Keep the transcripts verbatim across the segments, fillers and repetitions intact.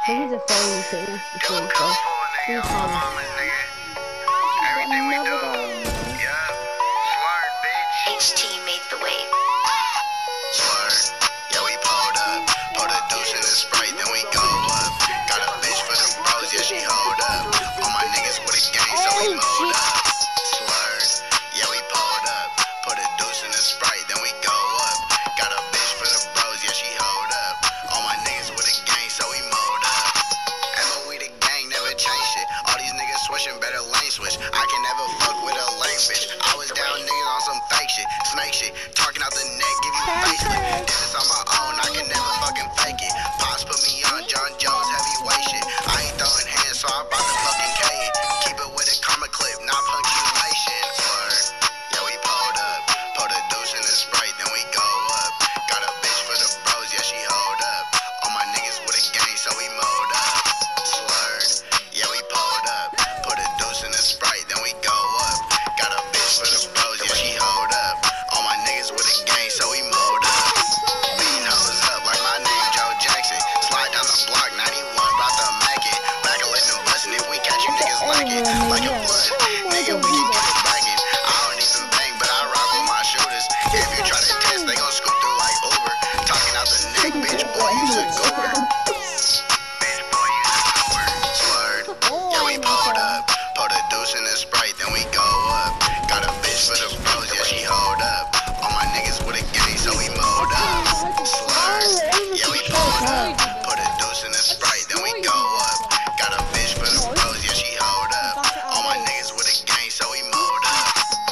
think he's a phone too. Before he goes. He's phone. Everything we do. Yeah. Slurred, bitch. H T made the wave. Slurred. Yeah, we pulled up. Put a deuce in the Sprite, then we go up. Got a bitch for the bros, yeah, she hold up. All my niggas with a gang, so we mowed up. Slurred. Yeah, we pulled up. Put a deuce in the Sprite, then we go up. Got a bitch for the bros, yeah, she hold up. All my niggas with a gang, so we mowed up. M O we the gang, never change shit. All these niggas switching, better lane switch. I can never fuck with a lame bitch. I was down niggas on some fake shit, snake shit. Talking out the neck, give you facelift. This is on my own, I can never fucking fake it. Pops put me on John Jones, heavyweight shit. I ain't throwing hands, so I brought the fucking K in. Keep it with a comma clip, not punctuation. Word. Yeah, we pulled up. Put a deuce in the Sprite, then we go up. Got a bitch for the bros, yeah, she hold up. All my niggas with a gang, so we mowed up. Slurred. Yeah, we pulled up. Put a deuce in the Sprite, then we go up. Got a bitch for the bros, yeah, she hold up. All my niggas with a gang, so we mowed up. Beating hoes up like my name Joe Jackson. Slide down the block, ninety-one, brought the Mac in. Back a living bustin' if we catch you niggas lacking. Like a blood, nigga, we can get it back in. I don't even bang, but I rock with my shooters. If you try to test, they gon' scoop through like Uber. Talking out the neck, bitch, boy, you a goober. Bitch, boy, you a goober. Slurred. Yeah, we pulled up. Put a deuce in the Sprite, then we go up. Got a bitch for the bros, yeah, she hold up. All my niggas with a gang, so we mowed up. Slurred. Yeah, we pulled up. Put a deuce in the Sprite, then we go up. Got a bitch for the bros, yeah, she hold up. All my niggas with a gang, so we mowed up.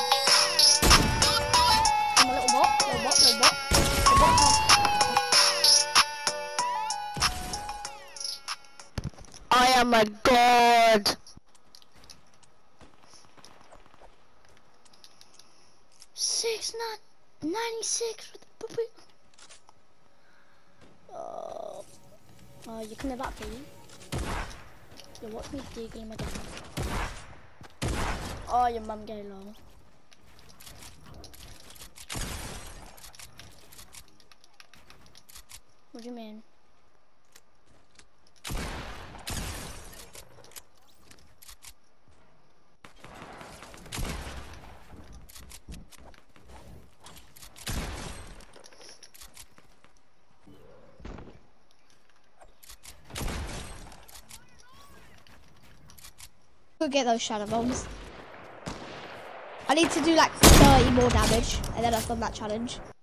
I'm a little what? Little what? Little what? Little what? I am a god. Six, nine, ninety-six with the puppy. Oh, oh, you can have that, baby. You watch me digging my dad. Oh, your mum gay lol. What do you mean? Go get those shadow bombs. I need to do like thirty more damage, and then I've done that challenge.